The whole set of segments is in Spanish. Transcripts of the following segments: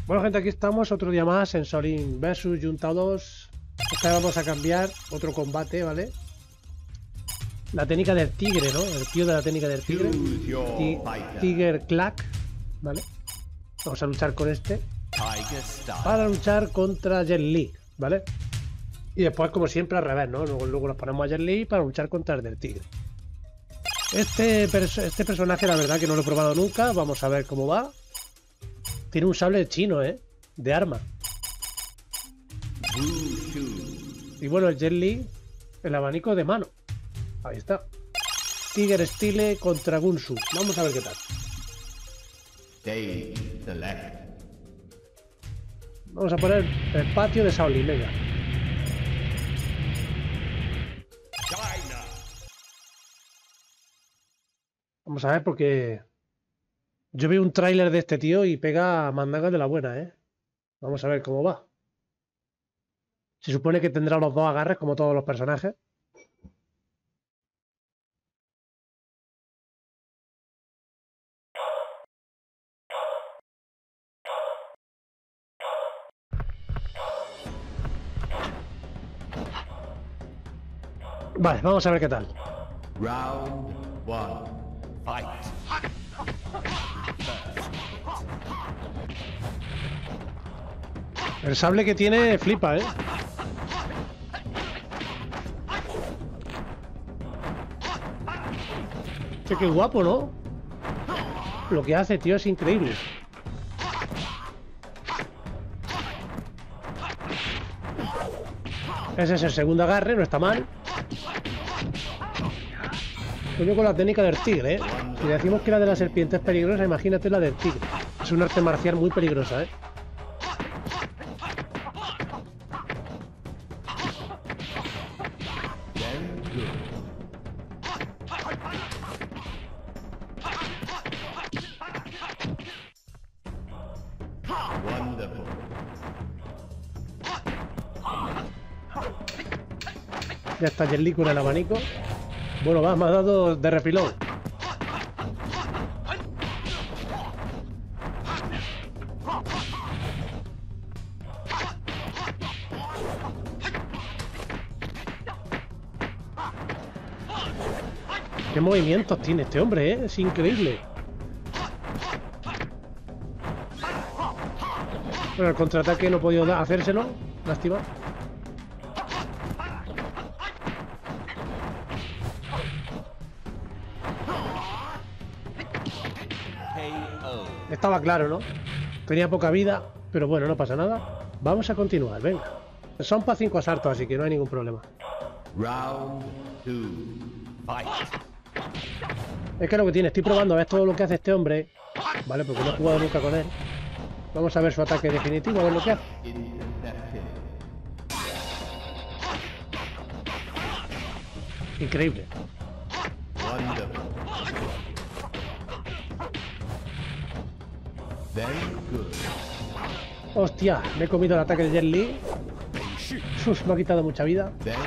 Bueno, gente, aquí estamos otro día más en Shaolin vs Junta 2. Esta vez vamos a cambiar otro combate, ¿vale? La técnica del tigre, ¿no? El tío de la técnica del tigre. Tiger Clack, ¿vale? Vamos a luchar con este para luchar contra Jet Li, ¿vale? Y después, como siempre, al revés, ¿no? Luego nos ponemos a Jet Li para luchar contra el del tigre. Este personaje, la verdad que no lo he probado nunca. Vamos a ver cómo va. Tiene un sable chino, de arma. Y bueno, el Jet Li, el abanico de mano. Ahí está. Tiger Style contra Gunsu. Vamos a ver qué tal. Vamos a poner el patio de Shaolin, venga. Vamos a ver porque yo vi un tráiler de este tío y pega mandangas de la buena, ¿eh? Vamos a ver cómo va. Se supone que tendrá los dos agarres como todos los personajes. Vale, vamos a ver qué tal. Round 1. Fight. El sable que tiene flipa, ¿eh? Qué guapo, ¿no? Lo que hace, tío, es increíble. Ese es el segundo agarre, no está mal. Coño, con la técnica del tigre, ¿eh? Si decimos que la de la serpiente es peligrosa, imagínate la del tigre. Es un arte marcial muy peligrosa, ¿eh? Ya está Jet Li con el abanico. Bueno, va, me ha dado de refilón. Qué movimientos tiene este hombre, ¿eh? Es increíble. Bueno, el contraataque no he podido hacérselo. Lástima. Estaba claro, ¿no? Tenía poca vida, pero bueno, no pasa nada. Vamos a continuar, venga. Son para 5 asaltos, así que no hay ningún problema. Round 2. Fight. Es que lo que tiene, estoy probando a ver todo lo que hace este hombre, ¿vale? Porque no he jugado nunca con él. Vamos a ver su ataque definitivo, a ver lo que hace. Increíble. Hostia, me he comido el ataque de Jet Li. Uf, me ha quitado mucha vida.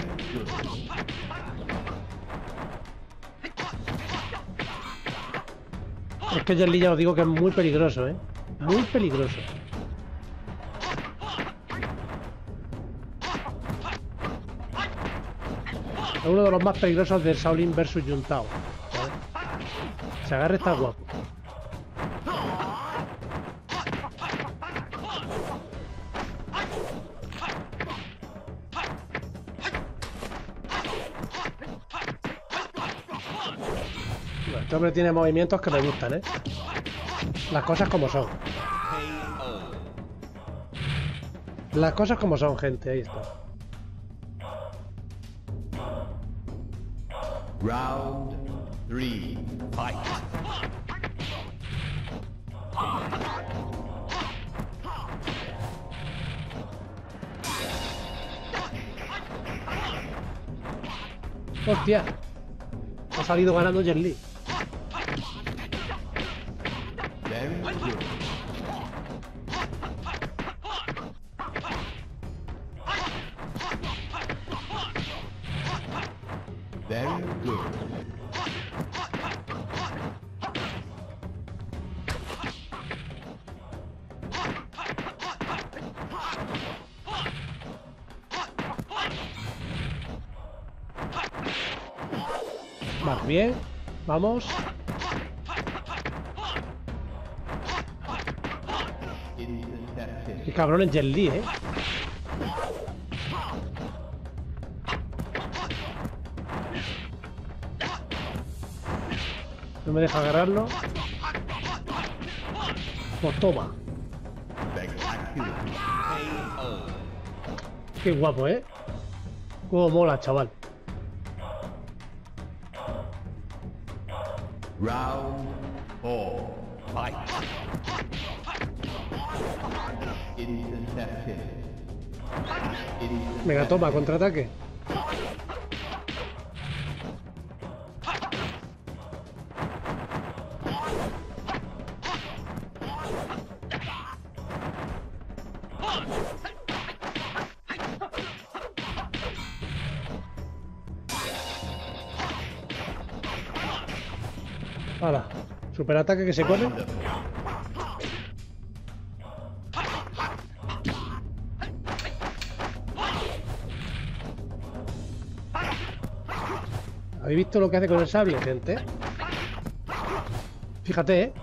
Es que Jet Li ya os digo que es muy peligroso, ¿eh? Muy peligroso. Es uno de los más peligrosos del Shaolin vs Juntao, ¿sabes? Se agarre está guapo. Este hombre tiene movimientos que me gustan, ¿eh? Las cosas como son. Las cosas como son, gente. Ahí está. Round 3. Fight. Hostia. Ha salido ganando Jet Li. Very good. Vale, bien. Vamos. Qué cabrón es Jet Li, ¿eh? No me deja agarrarlo. Pues toma. Qué guapo, ¿eh? Cómo mola, chaval. Round 4. Fight. Intercepted. Venga, toma, contraataque. Hala, superataque que se corre. ¿Habéis visto lo que hace con el sable, gente? Fíjate, ¿eh?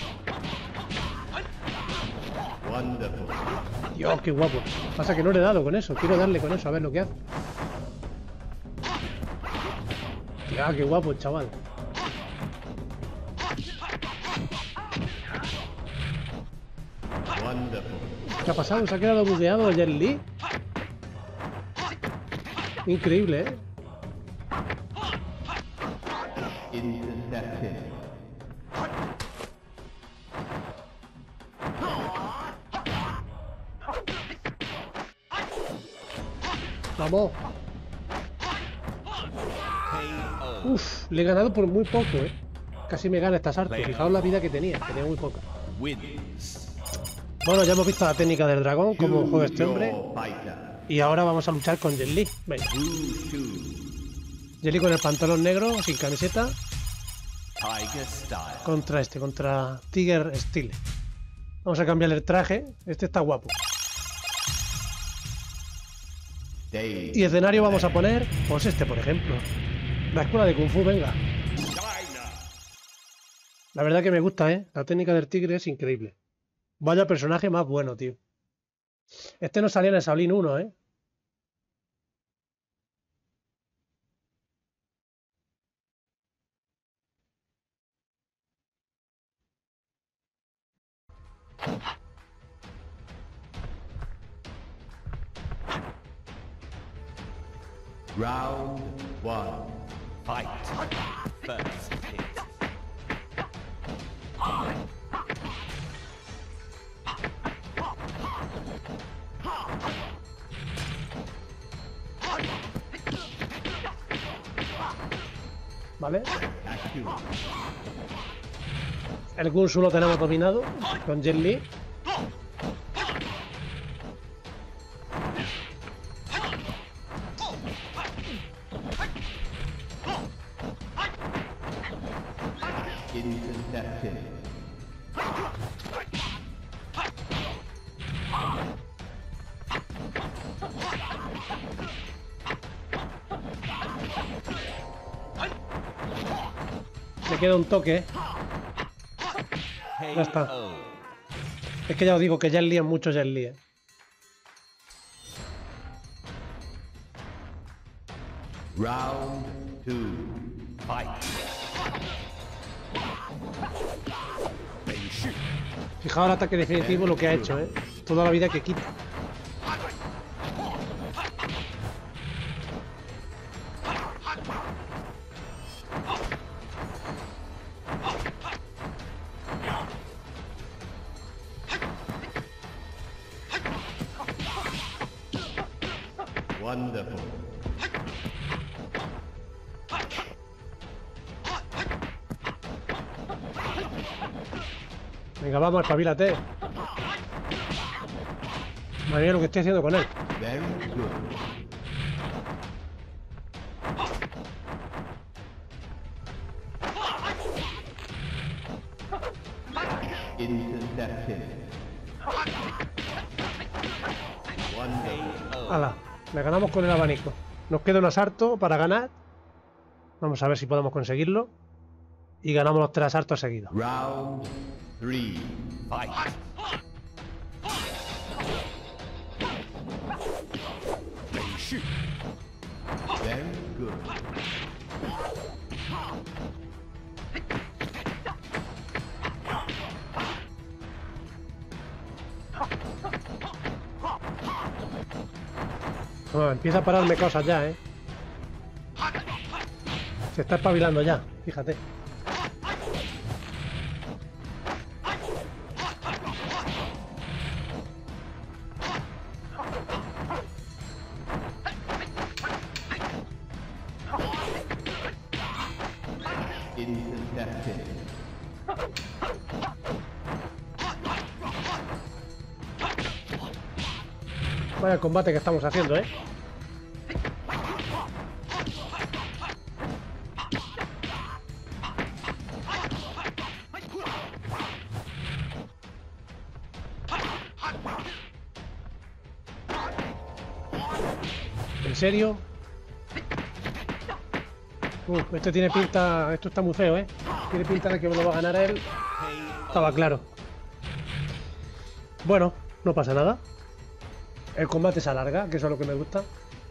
Wonderful. Dios, qué guapo. Pasa que no le he dado con eso. Quiero darle con eso, a ver lo que hace. Ya, qué guapo, chaval. Wonderful. ¿Qué ha pasado? ¿Se ha quedado bugueado Jet Li? Increíble, ¿eh? Intercepted. Vamos. Uf, le he ganado por muy poco, ¿eh? Casi me gana esta sarto. Fijaos la vida que tenía muy poca. Wins. Bueno, ya hemos visto la técnica del dragón, cómo juega este hombre. Your fighter. Y ahora vamos a luchar con Jet Li. Venga. Jet Li con el pantalón negro, sin camiseta. Tiger style. Contra Tiger Style. Vamos a cambiarle el traje. Este está guapo. Dave. Y escenario vamos a poner, pues este, por ejemplo. La escuela de Kung Fu, venga. La verdad que me gusta, ¿eh? La técnica del tigre es increíble. Vaya personaje más bueno, tío. Este no salía en el Shaolin 1, ¿eh? Round 1. Fight. First hit. ¿Vale? El Gunsu lo tenemos dominado con Jet Li. Intercepted. Le queda un toque, ¿eh? Ya está. Es que ya os digo que Jet Li es mucho Jet Li, ¿eh? Round 2. Fight. Fijaos el ataque definitivo lo que ha hecho, ¿eh? Toda la vida que quita. Wonderful. Venga, vamos, espabilate. Madre mía, lo que estoy haciendo con él. Very good. Intercepted. Wonderful. Hala, le ganamos con el abanico. Nos queda un asalto para ganar. Vamos a ver si podemos conseguirlo. Y ganamos los 3 asaltos seguidos. Round 3. Fight. Very good. Bueno, empieza a pararme cosas ya, ¿eh? Se está espabilando ya, fíjate. Intercepted. Vaya combate que estamos haciendo, ¿eh? ¿En serio? Este tiene pinta... Esto está muy feo, ¿eh? Tiene pinta de que me lo va a ganar él. Estaba claro. Bueno, no pasa nada. El combate se alarga, que eso es lo que me gusta.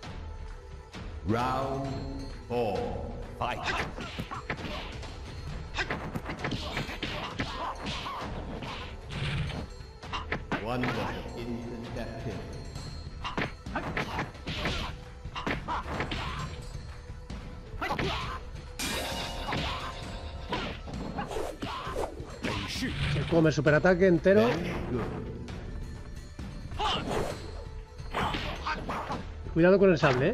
Round 4. Fight. Wonderful. Intercepted. Se come el superataque entero. Very good. Cuidado con el sable, ¿eh?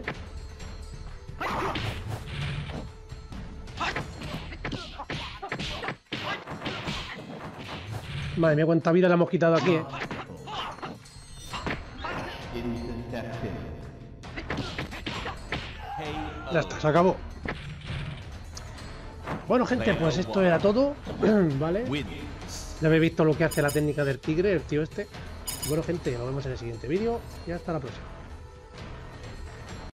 Madre mía, cuánta vida le hemos quitado aquí, ¿eh? Intercepted. Ya está, se acabó. Bueno, gente, pues esto era todo. ¿Vale? Ya habéis visto lo que hace la técnica del tigre, el tío este. Bueno, gente, nos vemos en el siguiente vídeo y hasta la próxima.